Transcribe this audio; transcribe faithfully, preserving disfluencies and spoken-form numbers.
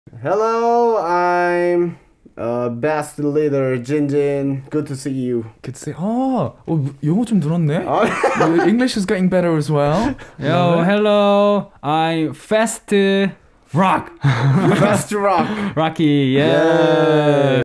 Hello, I'm uh, best leader Jinjin. Good to see you. Good to see. 아, 어, 영어 좀 늘었네. 아, Your English is getting better as well. Yo, hello. I'm fast rock. Fast rock. Rocky. Yeah. Yeah.